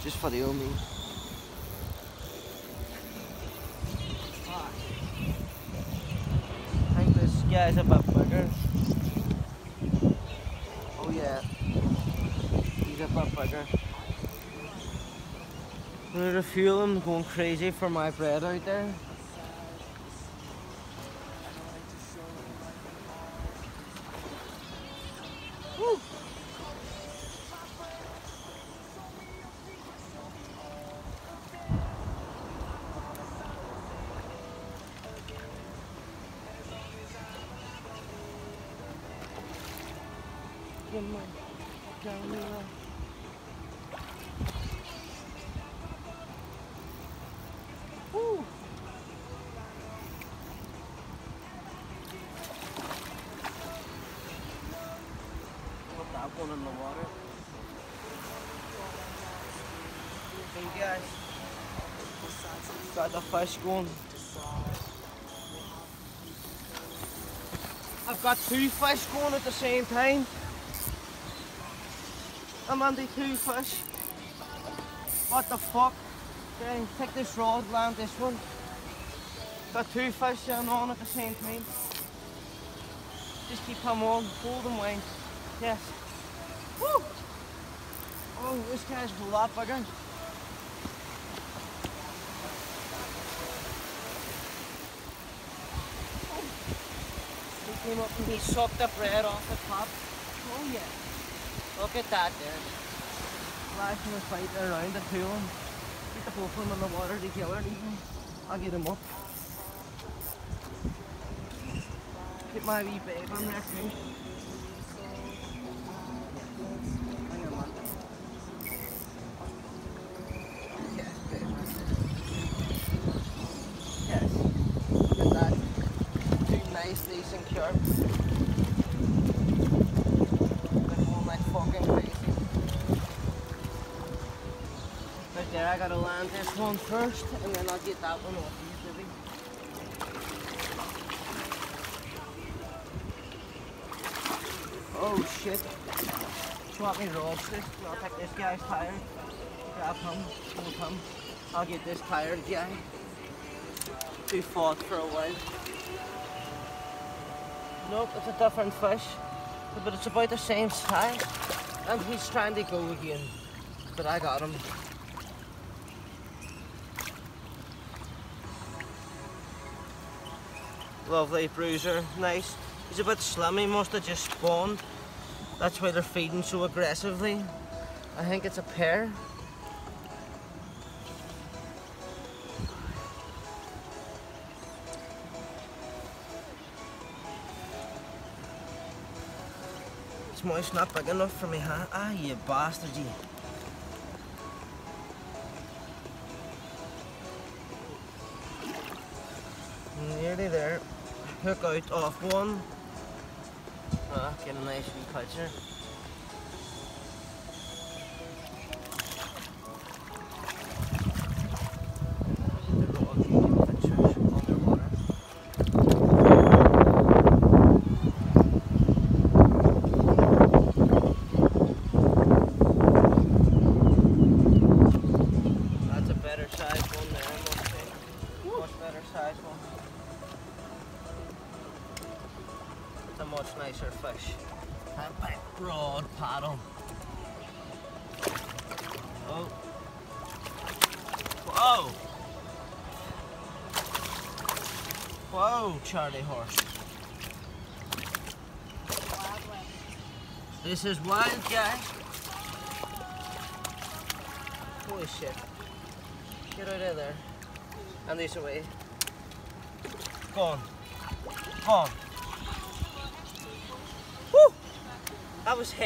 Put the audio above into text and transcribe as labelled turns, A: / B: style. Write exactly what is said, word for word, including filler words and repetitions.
A: Just video me. I think this guy's a bit bigger. Oh yeah, he's a bit bigger. There's a few of them going crazy for my bread out there. Woo. Come on, down the road. Woo. Put that one in the water. Hey guys, got the fish going. I've got two fish going at the same time. I'm on the two fish. What the fuck? Okay, take this rod, land this one. Got two fish down on at the same time. Just keep them on, hold them wide. Yes. Woo! Oh, this guy's a lot bigger. He came up and he sucked the bread off the top. Oh yeah. Look at that there. Flashing and fighting around the two of them. Get the both of them in the water together even. I'll get them up. Get my wee babe on there too. Hang on, man. Yes, babe. Yes. Look at that. Two nice, decent carps. Right there, I gotta land this one first, and then I'll get that one off easily. Oh shit! Swap me rods this. I'll take this guy's tire. Grab him, hold him. I'll get this tired guy. We fought for a while. Nope, it's a different fish, but it's about the same size. And he's trying to go again, but I got him. Lovely bruiser, nice. He's a bit slim, he must have just spawned. That's why they're feeding so aggressively. I think it's a pair. It's moist, not big enough for me, huh? Ah, you bastard, you. Nearly there. Hook out off one. Ah, get a nice wee picture. That's a better size one there, I must say. Much better size one. It's a much nicer fish. That big broad paddle. Oh. Whoa! Whoa, Charlie horse. This is wild, guys. Holy shit. Get out of there. And this away. Go on. Go on. Woo! That was